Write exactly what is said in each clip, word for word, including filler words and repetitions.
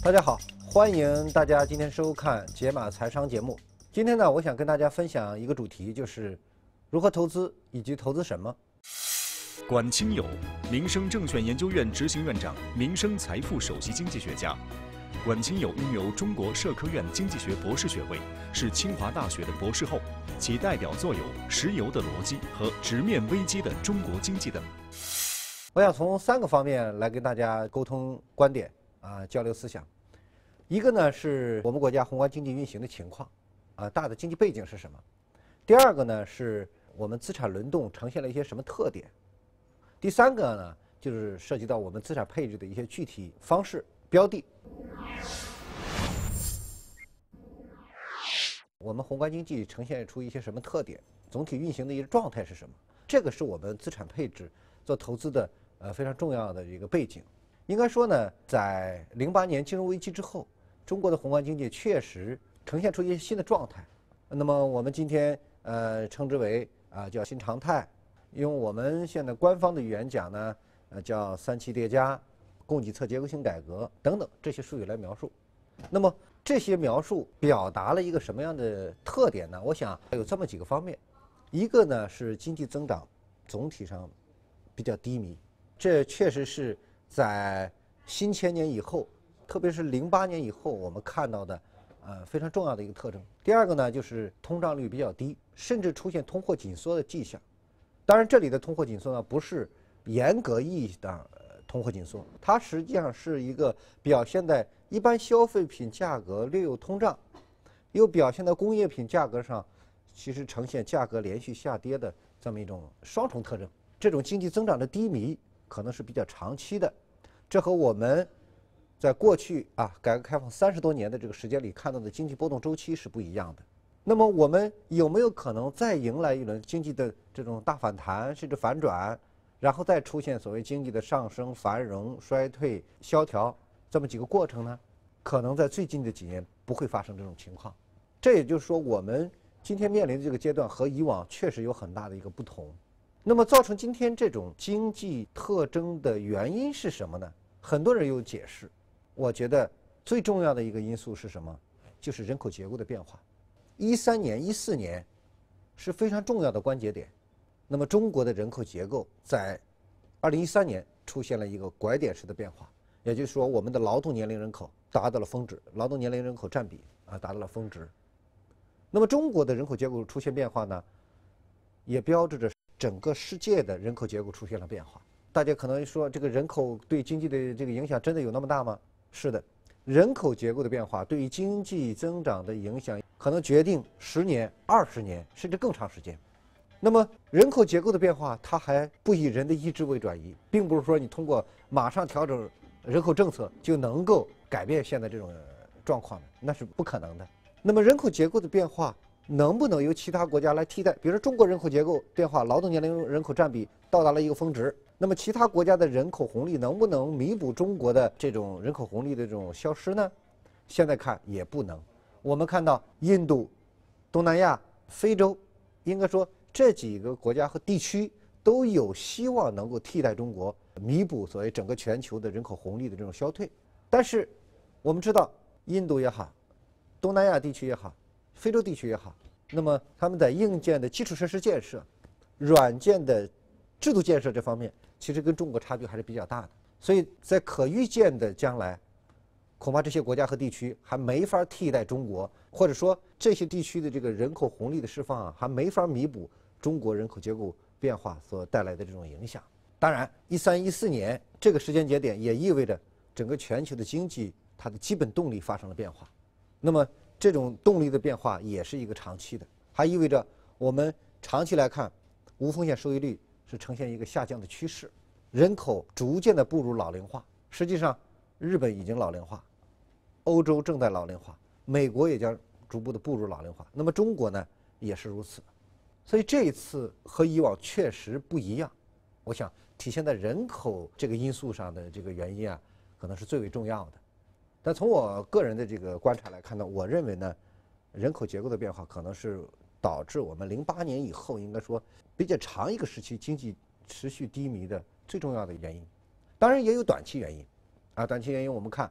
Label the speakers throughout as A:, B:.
A: 大家好，欢迎大家今天收看解码财商节目。今天呢，我想跟大家分享一个主题，就是如何投资以及投资什么。
B: 管清友，民生证券研究院执行院长，民生财富首席经济学家。管清友拥有中国社科院经济学博士学位，是清华大学的博士后，其代表作有《石油的逻辑》和《直面危机的中国经济》等。
A: 我想从三个方面来跟大家沟通观点啊，交流思想。一个呢是我们国家宏观经济运行的情况，啊，大的经济背景是什么？第二个呢是我们资产轮动呈现了一些什么特点？第三个呢就是涉及到我们资产配置的一些具体方式、标的。我们宏观经济呈现出一些什么特点？总体运行的一个状态是什么？这个是我们资产配置做投资的呃非常重要的一个背景。应该说呢，在零八年金融危机之后，中国的宏观经济确实呈现出一些新的状态。那么我们今天呃称之为啊、呃、叫新常态，用我们现在官方的语言讲呢，呃叫三期叠加、供给侧结构性改革等等这些术语来描述。那么这些描述表达了一个什么样的特点呢？我想有这么几个方面。一个呢是经济增长总体上比较低迷，这确实是在新千年以后，特别是零八年以后，我们看到的呃非常重要的一个特征。第二个呢就是通胀率比较低，甚至出现通货紧缩的迹象。当然这里的通货紧缩呢不是严格意义的通货紧缩，它实际上是一个表现在一般消费品价格略有通胀，又表现在工业品价格上其实呈现价格连续下跌的这么一种双重特征。这种经济增长的低迷可能是比较长期的，这和我们在过去啊改革开放三十多年的这个时间里看到的经济波动周期是不一样的。那么我们有没有可能再迎来一轮经济的这种大反弹甚至反转，然后再出现所谓经济的上升、繁荣、衰退、萧条这么几个过程呢？可能在最近的几年不会发生这种情况。这也就是说，我们今天面临的这个阶段和以往确实有很大的一个不同。那么造成今天这种经济特征的原因是什么呢？很多人有解释。我觉得最重要的一个因素是什么？就是人口结构的变化。一三年、一四年是非常重要的关节点。那么中国的人口结构在二零一三年出现了一个拐点式的变化，也就是说，我们的劳动年龄人口达到了峰值，劳动年龄人口占比啊达到了峰值。那么中国的人口结构出现变化呢，也标志着整个世界的人口结构出现了变化。大家可能说，这个人口对经济的这个影响真的有那么大吗？是的，人口结构的变化对于经济增长的影响可能决定十年、二十年甚至更长时间。那么人口结构的变化，它还不以人的意志为转移，并不是说你通过马上调整人口政策就能够改变现在这种状况的，那是不可能的。那么人口结构的变化能不能由其他国家来替代？比如说中国人口结构变化，劳动年龄人口占比到达了一个峰值，那么其他国家的人口红利能不能弥补中国的这种人口红利的这种消失呢？现在看也不能。我们看到印度、东南亚、非洲，应该说这几个国家和地区都有希望能够替代中国，弥补所谓整个全球的人口红利的这种消退。但是我们知道，印度也好，东南亚地区也好，非洲地区也好，那么他们在硬件的基础设施建设、软件的制度建设这方面，其实跟中国差距还是比较大的。所以在可预见的将来，恐怕这些国家和地区还没法替代中国，或者说这些地区的这个人口红利的释放啊，还没法弥补中国人口结构变化所带来的这种影响。当然，一三一四年这个时间节点也意味着整个全球的经济它的基本动力发生了变化。那么这种动力的变化也是一个长期的，还意味着我们长期来看，无风险收益率是呈现一个下降的趋势，人口逐渐的步入老龄化。实际上，日本已经老龄化，欧洲正在老龄化，美国也将逐步的步入老龄化。那么中国呢，也是如此。所以这一次和以往确实不一样。我想体现在人口这个因素上的这个原因啊，可能是最为重要的。但从我个人的这个观察来看呢，我认为呢，人口结构的变化可能是导致我们零八年以后应该说比较长一个时期经济持续低迷的最重要的原因。当然也有短期原因，啊，短期原因我们看，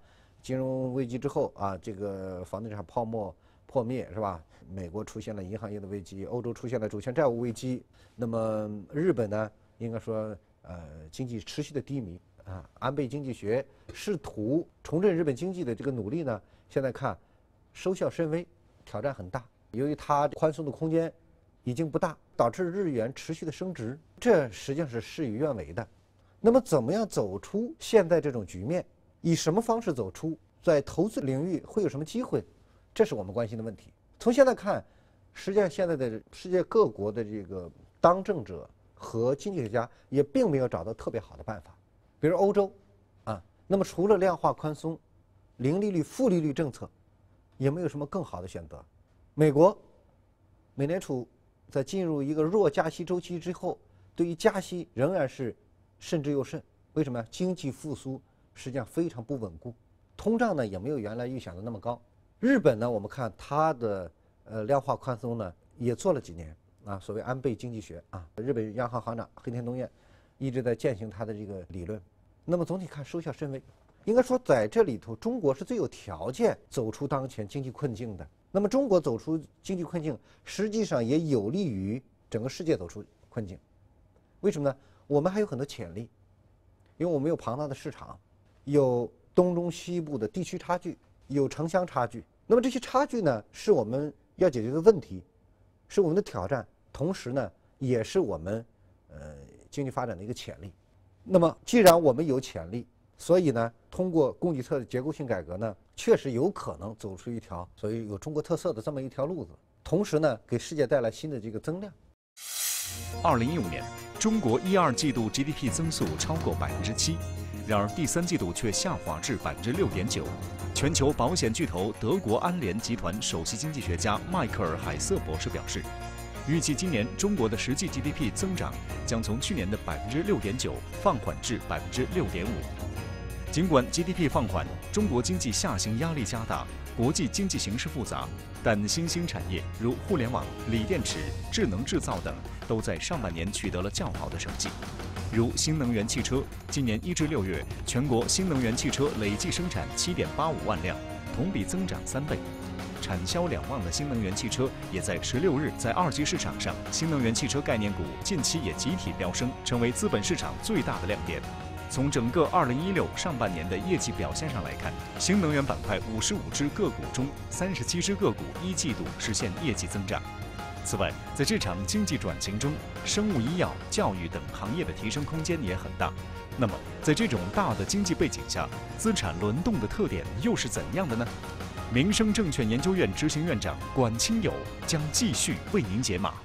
A: 金融危机之后啊，这个房地产泡沫破灭是吧？美国出现了银行业的危机，欧洲出现了主权债务危机，那么日本呢，应该说呃经济持续的低迷啊。安倍经济学试图重振日本经济的这个努力呢，现在看收效甚微，挑战很大。由于它宽松的空间已经不大，导致日元持续的升值，这实际上是事与愿违的。那么怎么样走出现在这种局面？以什么方式走出？在投资领域会有什么机会？这是我们关心的问题。从现在看，实际上现在的世界各国的这个当政者和经济学家也并没有找到特别好的办法。比如欧洲啊，那么除了量化宽松、零利率、负利率政策，也没有什么更好的选择。美国，美联储在进入一个弱加息周期之后，对于加息仍然是慎之又慎。为什么？经济复苏实际上非常不稳固，通胀呢也没有原来预想的那么高。日本呢，我们看它的呃量化宽松呢也做了几年啊，所谓安倍经济学啊，日本央行行长黑田东彦一直在践行他的这个理论。那么总体看收效甚微，应该说在这里头，中国是最有条件走出当前经济困境的。那么中国走出经济困境，实际上也有利于整个世界走出困境。为什么呢？我们还有很多潜力，因为我们有庞大的市场，有东中西部的地区差距，有城乡差距。那么这些差距呢，是我们要解决的问题，是我们的挑战，同时呢，也是我们呃经济发展的一个潜力。那么既然我们有潜力，所以呢，通过供给侧的结构性改革呢，确实有可能走出一条所谓有中国特色的这么一条路子，同时呢，给世界带来新的这个增量。
B: 二零一五年，中国一二季度 G D P 增速超过百分之七，然而第三季度却下滑至百分之六点九。全球保险巨头德国安联集团首席经济学家迈克尔·海瑟博士表示，预计今年中国的实际 G D P 增长将从去年的百分之六点九放缓至百分之六点五。尽管 G D P 放缓，中国经济下行压力加大，国际经济形势复杂，但新兴产业如互联网、锂电池、智能制造等都在上半年取得了较好的成绩。如新能源汽车，今年一至六月，全国新能源汽车累计生产七点八五万辆，同比增长三倍。产销两万的新能源汽车也在十六日在二级市场上，新能源汽车概念股近期也集体飙升，成为资本市场最大的亮点。从整个二零一六上半年的业绩表现上来看，新能源板块五十五只个股中，三十七只个股一季度实现业绩增长。此外，在这场经济转型中，生物医药、教育等行业的提升空间也很大。那么，在这种大的经济背景下，资产轮动的特点又是怎样的呢？民生证券研究院执行院长管清友将继续为您解码。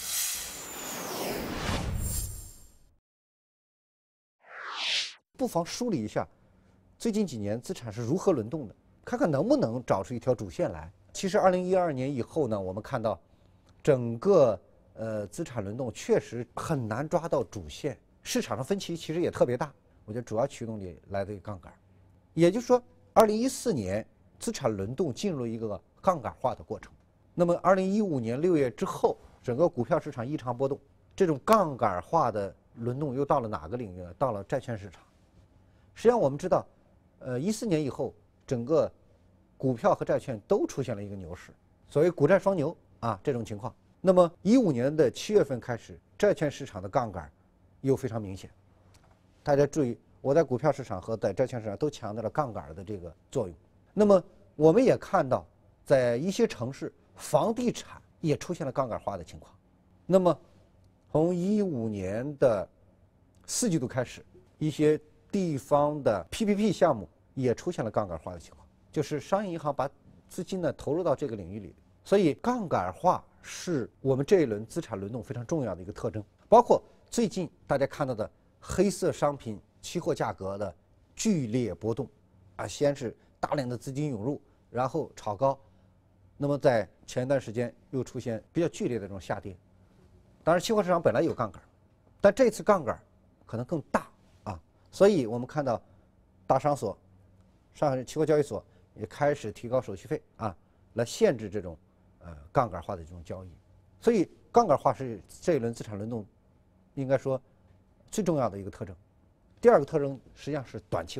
A: 不妨梳理一下最近几年资产是如何轮动的，看看能不能找出一条主线来。其实，二零一二年以后呢，我们看到整个呃资产轮动确实很难抓到主线，市场上分歧其实也特别大。我觉得主要驱动力来自于杠杆，也就是说，二零一四年资产轮动进入一个杠杆化的过程。那么，二零一五年六月之后，整个股票市场异常波动，这种杠杆化的轮动又到了哪个领域呢？到了债券市场。实际上，我们知道，呃，一四年以后，整个股票和债券都出现了一个牛市，所谓股债双牛啊这种情况。那么，一五年的七月份开始，债券市场的杠杆又非常明显。大家注意，我在股票市场和在债券市场都强调了杠杆的这个作用。那么，我们也看到，在一些城市，房地产也出现了杠杆化的情况。那么，从一五年的四季度开始，一些地方的 P P P 项目也出现了杠杆化的情况，就是商业银行把资金呢投入到这个领域里。所以，杠杆化是我们这一轮资产轮动非常重要的一个特征。包括最近大家看到的黑色商品期货价格的剧烈波动，啊，先是大量的资金涌入，然后炒高，那么在前一段时间又出现比较剧烈的这种下跌。当然，期货市场本来有杠杆，但这次杠杆可能更大啊，所以我们看到大商所、上海市期货交易所也开始提高手续费啊，来限制这种呃杠杆化的这种交易。所以，杠杆化是这一轮资产轮动应该说最重要的一个特征。第二个特征实际上是短期化。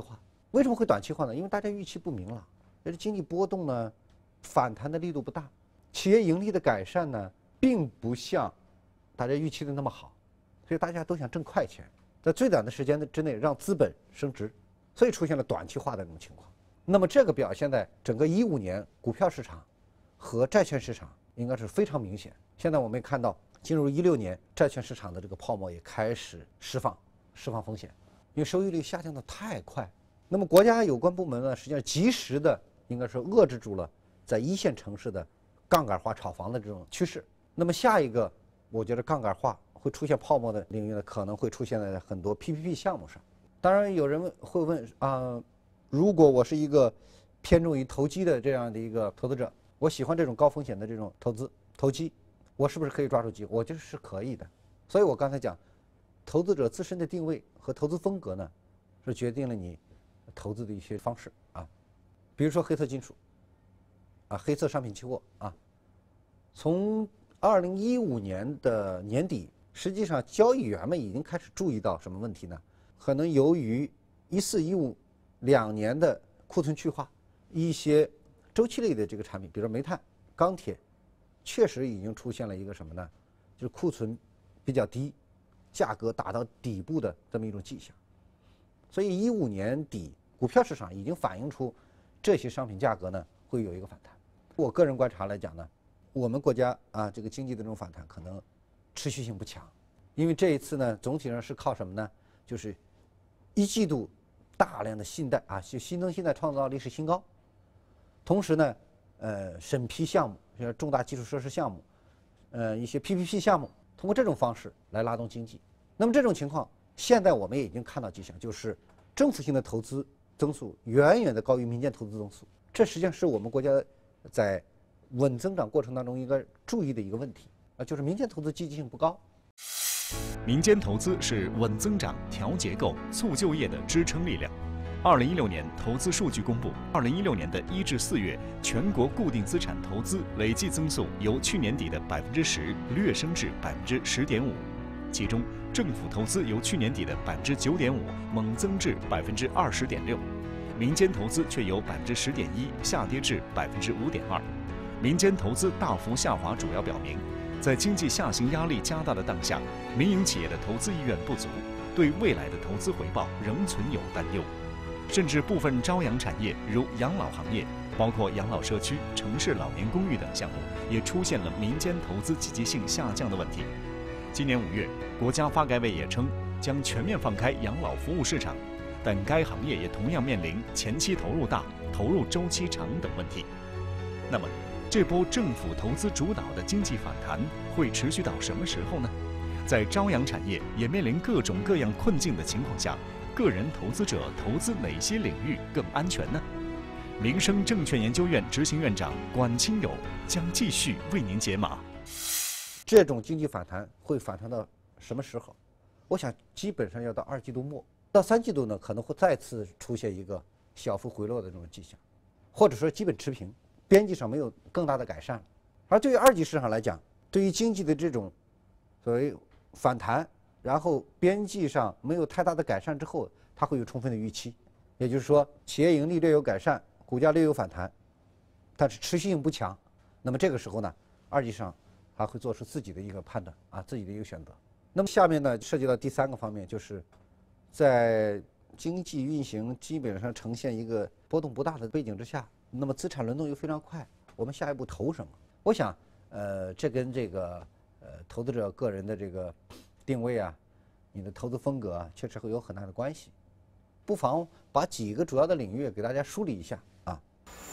A: 为什么会短期化呢？因为大家预期不明朗，这经济波动呢，反弹的力度不大，企业盈利的改善呢，并不像大家预期的那么好，所以大家都想挣快钱，在最短的时间之内让资本升值，所以出现了短期化的这种情况。那么这个表现在整个一五年股票市场和债券市场应该是非常明显。现在我们也看到，进入一六年，债券市场的这个泡沫也开始释放，释放风险，因为收益率下降的太快。那么国家有关部门呢，实际上及时的应该是遏制住了在一线城市的杠杆化炒房的这种趋势。那么下一个，我觉得杠杆化会出现泡沫的领域呢，可能会出现在很多 P P P 项目上。当然，有人会问啊、呃，如果我是一个偏重于投机的这样的一个投资者，我喜欢这种高风险的这种投资投机，我是不是可以抓住机会？我觉得是可以的。所以我刚才讲，投资者自身的定位和投资风格呢，是决定了你投资的一些方式啊。比如说黑色金属啊，黑色商品期货啊，从二零一五年的年底，实际上交易员们已经开始注意到什么问题呢？可能由于一四一五两年的库存去化，一些周期类的这个产品，比如说煤炭、钢铁，确实已经出现了一个什么呢？就是库存比较低，价格达到底部的这么一种迹象。所以一五年底，股票市场已经反映出这些商品价格呢会有一个反弹。我个人观察来讲呢，我们国家啊这个经济的这种反弹可能持续性不强，因为这一次呢总体上是靠什么呢？就是一季度大量的信贷啊，就新增信贷创造历史新高，同时呢，呃，审批项目，像重大基础设施项目，呃，一些 P P P 项目，通过这种方式来拉动经济。那么这种情况，现在我们也已经看到迹象，就是政府性的投资增速远远的高于民间投资增速，这实际上是我们国家在稳增长过程当中应该注意的一个问题啊，就是民间投资积极性不高。
B: 民间投资是稳增长、调结构、促就业的支撑力量。二零一六年投资数据公布，二零一六年的一至四月，全国固定资产投资累计增速由去年底的百分之十略升至百分之十点五，其中政府投资由去年底的百分之九点五猛增至百分之二十点六，民间投资却由百分之十点一下跌至百分之五点二。民间投资大幅下滑，主要表明，在经济下行压力加大的当下，民营企业的投资意愿不足，对未来的投资回报仍存有担忧。甚至部分朝阳产业，如养老行业，包括养老社区、城市老年公寓等项目，也出现了民间投资积极性下降的问题。今年五月，国家发改委也称将全面放开养老服务市场，但该行业也同样面临前期投入大、投入周期长等问题。那么，这波政府投资主导的经济反弹会持续到什么时候呢？在朝阳产业也面临各种各样困境的情况下，个人投资者投资哪些领域更安全呢？民生证券研究院执行院长管清友将继续为您解码。
A: 这种经济反弹会反弹到什么时候？我想基本上要到二季度末，到三季度呢可能会再次出现一个小幅回落的这种迹象，或者说基本持平，边际上没有更大的改善。而对于二级市场来讲，对于经济的这种所谓反弹，然后边际上没有太大的改善之后，它会有充分的预期，也就是说企业盈利略有改善，股价略有反弹，但是持续性不强。那么这个时候呢，二级市场还会做出自己的一个判断啊，自己的一个选择。那么下面呢，涉及到第三个方面，就是在经济运行基本上呈现一个波动不大的背景之下，那么资产轮动又非常快，我们下一步投什么？我想，呃，这跟这个呃投资者个人的这个定位啊，你的投资风格啊，确实会有很大的关系。不妨把几个主要的领域给大家梳理一下啊。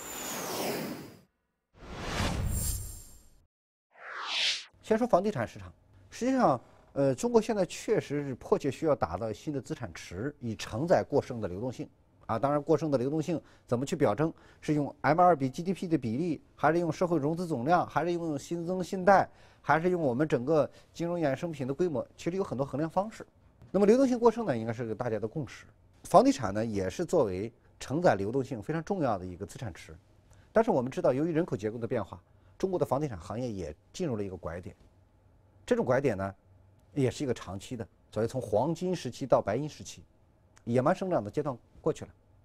A: 先说房地产市场，实际上，呃，中国现在确实是迫切需要打造新的资产池，以承载过剩的流动性。啊，当然，过剩的流动性怎么去表征？是用 M 二 比 G D P 的比例，还是用社会融资总量，还是用新增信贷，还是用我们整个金融衍生品的规模？其实有很多衡量方式。那么流动性过剩呢，应该是个大家的共识。房地产呢，也是作为承载流动性非常重要的一个资产池。但是我们知道，由于人口结构的变化，中国的房地产行业也进入了一个拐点。这种拐点呢，也是一个长期的，所以从黄金时期到白银时期，野蛮生长的阶段过去了。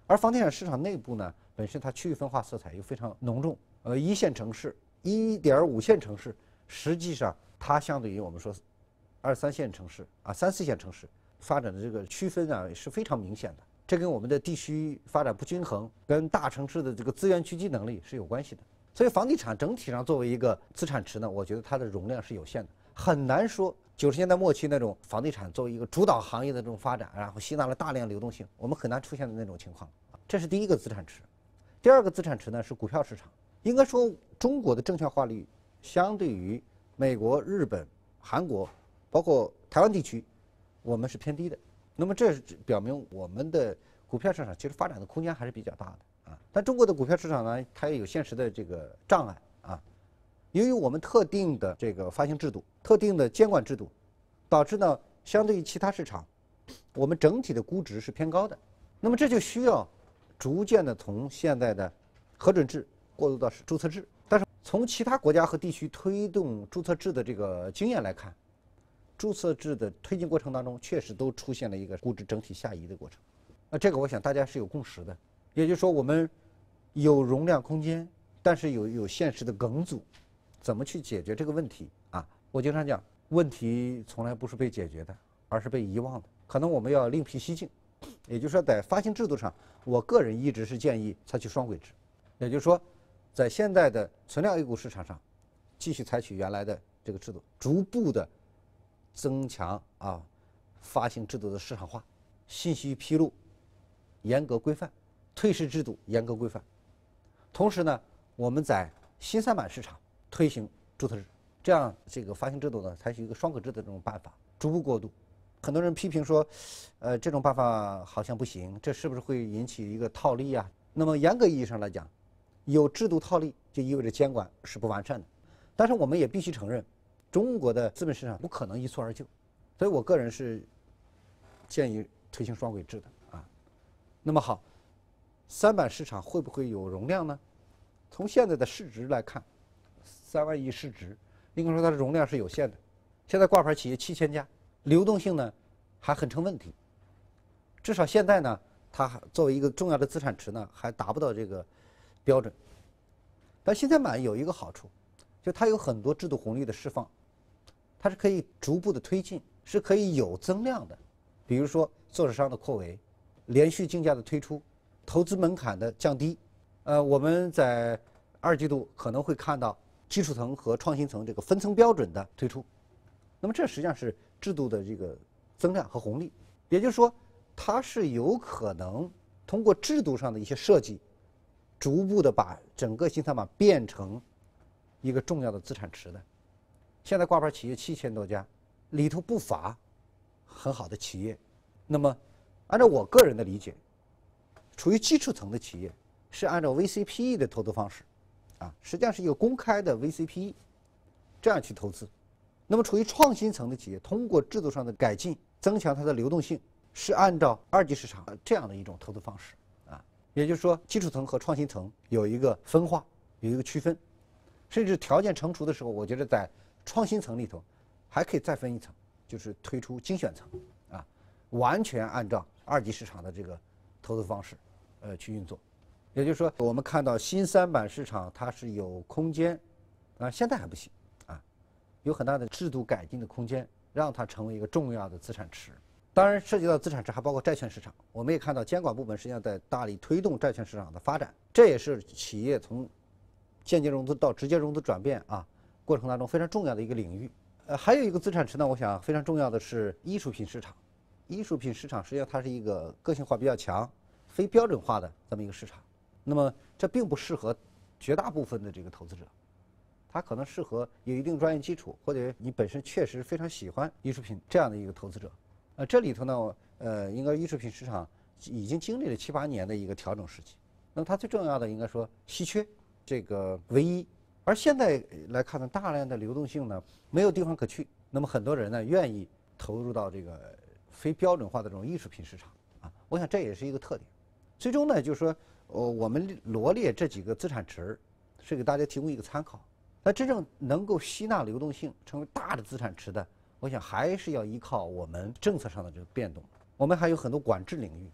A: 而房地产市场内部呢，本身它区域分化色彩又非常浓重。呃，一线城市、一点五线城市，实际上它相对于我们说二三线城市啊、三四线城市发展的这个区分啊是非常明显的。这跟我们的地区发展不均衡，跟大城市的这个资源聚集能力是有关系的。所以房地产整体上作为一个资产池呢，我觉得它的容量是有限的，很难说九十年代末期那种房地产作为一个主导行业的这种发展，然后吸纳了大量流动性，我们很难出现的那种情况。这是第一个资产池。第二个资产池呢是股票市场。应该说，中国的证券化率相对于美国、日本、韩国，包括台湾地区，我们是偏低的。那么这表明我们的股票市场其实发展的空间还是比较大的啊。但中国的股票市场呢，它也有现实的这个障碍啊。由于我们特定的这个发行制度、特定的监管制度，导致呢，相对于其他市场，我们整体的估值是偏高的。那么这就需要逐渐的从现在的核准制过渡到注册制。但是从其他国家和地区推动注册制的这个经验来看，注册制的推进过程当中，确实都出现了一个估值整体下移的过程。那这个我想大家是有共识的。也就是说，我们有容量空间，但是有有现实的梗阻，怎么去解决这个问题啊？我经常讲，问题从来不是被解决的，而是被遗忘的。可能我们要另辟蹊径。也就是说，在发行制度上，我个人一直是建议采取双轨制。也就是说，在现在的存量 A 股市场上，继续采取原来的这个制度，逐步的增强啊发行制度的市场化，信息披露严格规范，退市制度严格规范。同时呢，我们在新三板市场推行注册制，这样这个发行制度呢采取一个双轨制的这种办法，逐步过渡。很多人批评说，呃，这种办法好像不行，这是不是会引起一个套利啊？那么严格意义上来讲，有制度套利就意味着监管是不完善的。但是我们也必须承认，中国的资本市场不可能一蹴而就，所以我个人是建议推行双轨制的啊。那么好，三板市场会不会有容量呢？从现在的市值来看，三万亿市值，应该说它的容量是有限的。现在挂牌企业七千家。流动性呢还很成问题，至少现在呢，它作为一个重要的资产池呢，还达不到这个标准。但新三板有一个好处，就它有很多制度红利的释放，它是可以逐步的推进，是可以有增量的。比如说做市商的扩围，连续竞价的推出，投资门槛的降低。呃，我们在二季度可能会看到基础层和创新层这个分层标准的推出。那么这实际上是制度的这个增量和红利，也就是说，它是有可能通过制度上的一些设计，逐步的把整个新三板变成一个重要的资产池的。现在挂牌企业七千多家，里头不乏很好的企业。那么，按照我个人的理解，处于基础层的企业是按照 V C P E 的投资方式，啊，实际上是一个公开的 V C P E， 这样去投资。那么处于创新层的企业，通过制度上的改进，增强它的流动性，是按照二级市场这样的一种投资方式啊。也就是说，基础层和创新层有一个分化，有一个区分，甚至条件成熟的时候，我觉得在创新层里头还可以再分一层，就是推出精选层啊，完全按照二级市场的这个投资方式呃去运作。也就是说，我们看到新三板市场它是有空间啊，现在还不行。有很大的制度改进的空间，让它成为一个重要的资产池。当然，涉及到资产池还包括债券市场。我们也看到监管部门实际上在大力推动债券市场的发展，这也是企业从间接融资到直接融资转变啊过程当中非常重要的一个领域。呃，还有一个资产池呢，我想非常重要的是艺术品市场。艺术品市场实际上它是一个个性化比较强、非标准化的这么一个市场。那么这并不适合绝大部分的这个投资者。它可能适合有一定专业基础，或者你本身确实非常喜欢艺术品这样的一个投资者。呃，这里头呢，呃，应该艺术品市场已经经历了七八年的一个调整时期。那么它最重要的应该说稀缺，这个唯一。而现在来看呢，大量的流动性呢没有地方可去，那么很多人呢愿意投入到这个非标准化的这种艺术品市场啊。我想这也是一个特点。最终呢，就是说，呃，我们罗列这几个资产池，是给大家提供一个参考。那真正能够吸纳流动性成为大的资产池的，我想还是要依靠我们政策上的这个变动。我们还有很多管制领域，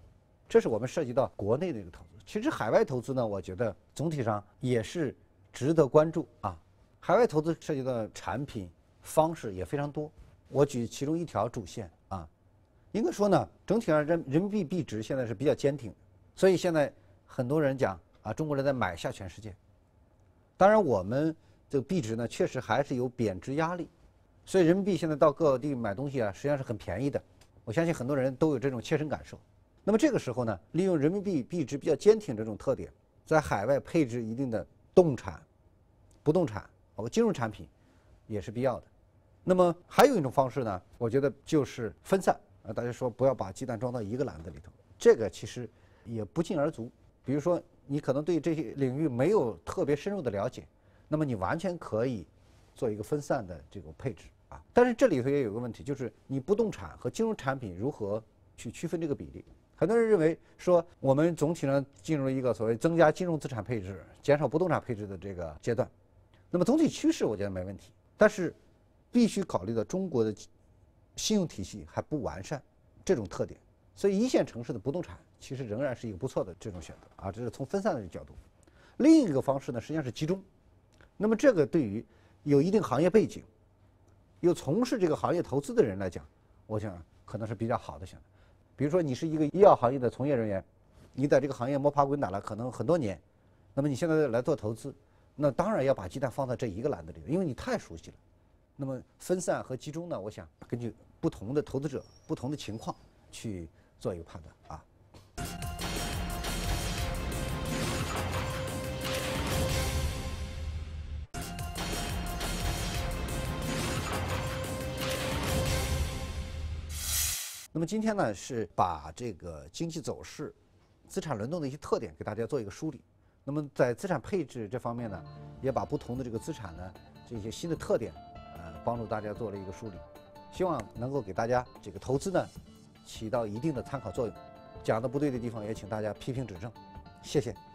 A: 这是我们涉及到国内的一个投资。其实海外投资呢，我觉得总体上也是值得关注啊。海外投资涉及到的产品方式也非常多，我举其中一条主线啊。应该说呢，整体上人人民币币值现在是比较坚挺，所以现在很多人讲啊，中国人在买下全世界。当然，我们这个币值呢，确实还是有贬值压力，所以人民币现在到各地买东西啊，实际上是很便宜的。我相信很多人都有这种切身感受。那么这个时候呢，利用人民币币值比较坚挺这种特点，在海外配置一定的动产、不动产包括金融产品，也是必要的。那么还有一种方式呢，我觉得就是分散啊。大家说不要把鸡蛋装到一个篮子里头，这个其实也不尽而足。比如说，你可能对这些领域没有特别深入的了解，那么你完全可以做一个分散的这种配置啊。但是这里头也有个问题，就是你不动产和金融产品如何去区分这个比例？很多人认为说，我们总体上进入一个所谓增加金融资产配置、减少不动产配置的这个阶段。那么总体趋势我觉得没问题，但是必须考虑到中国的信用体系还不完善这种特点，所以一线城市的不动产其实仍然是一个不错的这种选择啊。这是从分散的角度。另一个方式呢，实际上是集中。那么这个对于有一定行业背景、又从事这个行业投资的人来讲，我想可能是比较好的选择。比如说，你是一个医药行业的从业人员，你在这个行业摸爬滚打了可能很多年，那么你现在来做投资，那当然要把鸡蛋放在这一个篮子里，因为你太熟悉了。那么分散和集中呢，我想根据不同的投资者、不同的情况去做一个判断啊。那么今天呢，是把这个经济走势、资产轮动的一些特点给大家做一个梳理。那么在资产配置这方面呢，也把不同的这个资产呢这些新的特点，呃，帮助大家做了一个梳理，希望能够给大家这个投资呢起到一定的参考作用。讲的不对的地方也请大家批评指正，谢谢。